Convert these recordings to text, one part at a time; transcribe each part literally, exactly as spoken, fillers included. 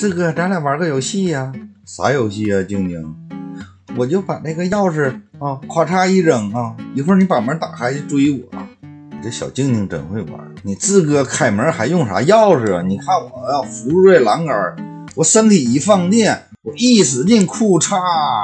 志哥，咱俩玩个游戏呀、啊？啥游戏呀、啊，静静？我就把那个钥匙啊，咔嚓一扔啊，一会儿你把门打开就追我。这小静静真会玩。你志哥开门还用啥钥匙啊？你看我要扶住这栏杆，我身体一放电，我一使劲裤衩，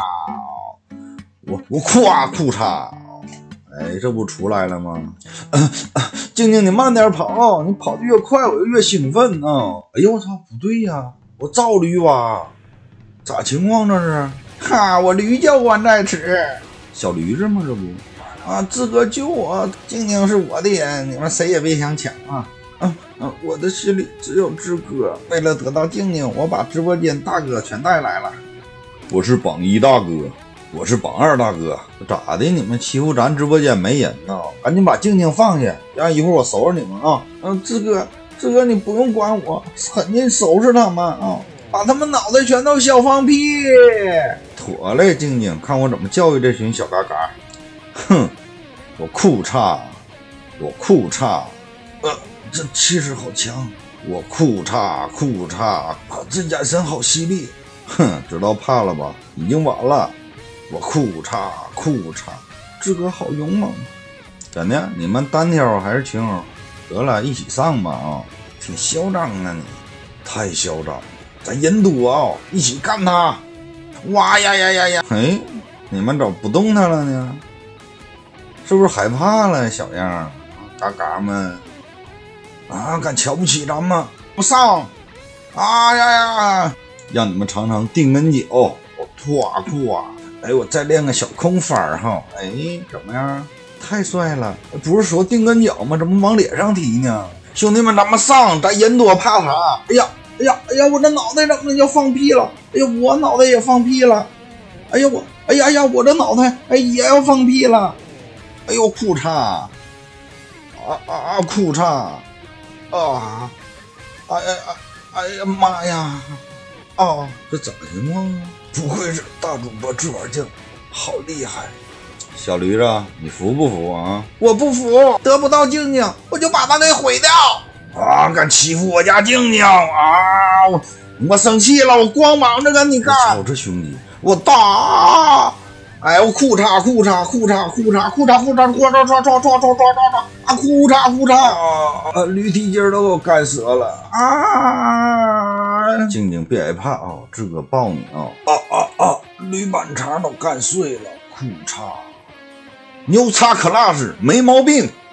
我我咵裤衩。哎，这不出来了吗？呃呃、静静，你慢点跑，你跑得越快，我就越兴奋啊！哎呦我操，不对呀，我造驴蛙，咋情况这是？哈，我驴教官在此，小驴子吗？这不啊，志哥救我，静静是我的人，你们谁也别想抢啊！啊啊，我的心里只有志哥，为了得到静静，我把直播间大哥全带来了。我是榜一大哥。我是榜二大哥，咋的？你们欺负咱直播间没人呢？赶紧把静静放下，让一会儿我收拾你们啊！嗯，志哥，志哥你不用管我，狠劲收拾他们啊，把他们脑袋全都削放屁！妥嘞，静静，看我怎么教育这群小嘎嘎！哼，我裤衩，我裤衩，呃，这气势好强！我裤衩，裤衩，啊，这眼神好犀利！哼，知道怕了吧？已经晚了。我裤衩裤衩，志哥好勇猛，怎的？你们单挑还是群殴？得了，一起上吧啊！挺嚣张啊你，太嚣张！咱人多啊，一起干他！哇呀呀呀呀！哎，你们咋不动他了呢？是不是害怕了？小样，嘎嘎们啊，敢瞧不起咱们？不上！啊呀呀！让你们尝尝定根脚！我唰唰！哎，我再练个小空翻哈！哎，怎么样？太帅了！不是说定根脚吗？怎么往脸上踢呢？兄弟们，咱们上！咱人多怕啥？哎呀，哎呀，哎呀！我这脑袋怎么要放屁了？哎呀，我脑袋也放屁了！哎呀，我，哎呀呀，我这脑袋哎也要放屁了！哎呦，裤衩！啊啊啊！裤衩！啊！哎呀哎哎呀妈呀！啊，这咋情况啊？不愧是大主播直玩镜，好厉害！小驴子，你服不服啊？我不服，得不到静静，我就把他给毁掉！啊，敢欺负我家静静啊！我我生气了，我光忙着跟你干！我操，这兄弟，我打！哎，我裤衩裤衩裤衩裤衩裤衩裤衩裤衩唰唰唰唰唰唰啊！裤衩裤衩啊！驴蹄筋都给我干折了啊！静静别害怕啊，志哥抱你啊！啊啊啊！驴板肠都干碎了，裤衩牛叉 class 没毛病。